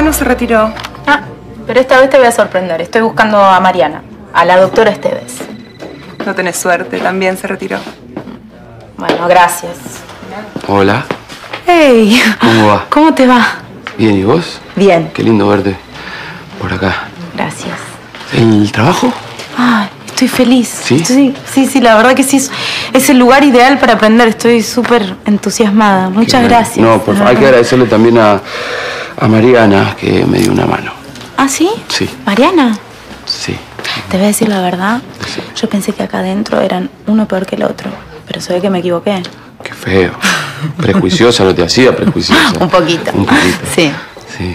no se retiró. Ah, pero esta vez te voy a sorprender. Estoy buscando a Mariana, a la doctora Esteves. No tenés suerte, también se retiró. Bueno, gracias. Hola. Hey. ¿Cómo va? ¿Cómo te va? Bien, ¿y vos? Bien. Qué lindo verte por acá. Gracias. ¿El trabajo? Ay, estoy feliz. ¿Sí? Sí, la verdad que sí. Es el lugar ideal para aprender. Estoy súper entusiasmada. Muchas gracias. No, por favor, hay que agradecerle también a Mariana, que me dio una mano. ¿Ah, sí? Sí. ¿Mariana? Sí. Te voy a decir la verdad. Sí. Yo pensé que acá adentro eran uno peor que el otro. Pero se ve que me equivoqué. Qué feo. Prejuiciosa no te hacía, prejuiciosa. Un poquito. Un poquito. Sí. Sí.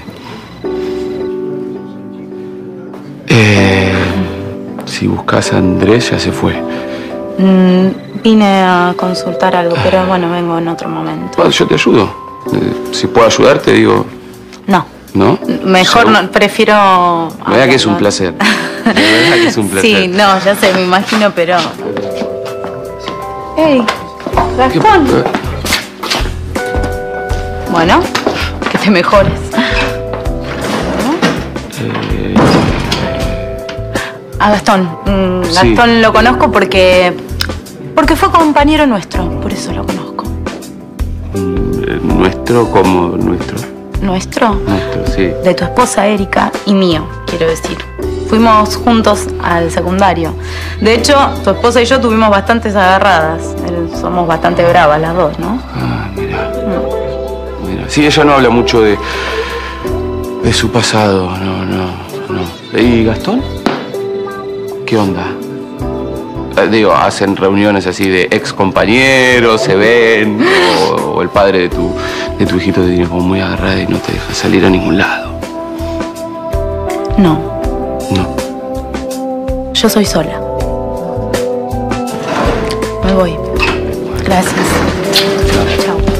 Si buscas a Andrés, ya se fue. Vine a consultar algo, pero bueno, vengo en otro momento. Bueno, yo te ayudo. Si puedo ayudarte, digo... No. ¿No? Mejor no, prefiero... La verdad que es un placer. La verdad que es un placer. Sí, no, ya sé, me imagino, pero... ¡Ey! ¡Gastón! Bueno, que te mejores. A Gastón. Gastón sí. Lo conozco porque fue compañero nuestro, por eso lo conozco. ¿Nuestro como nuestro? ¿Nuestro? Nuestro, sí. De tu esposa Erika y mío, quiero decir. Fuimos juntos al secundario. De hecho, tu esposa y yo tuvimos bastantes agarradas. Somos bastante bravas las dos, ¿no? Ah, mira. Mira. Sí, ella no habla mucho de su pasado. No. ¿Y Gastón? ¿Qué onda? Digo, hacen reuniones así de ex compañeros, se ven, o el padre de tu hijito te tiene como muy agarrada y no te deja salir a ningún lado. No. No. Yo soy sola. Me voy. Gracias. Chao.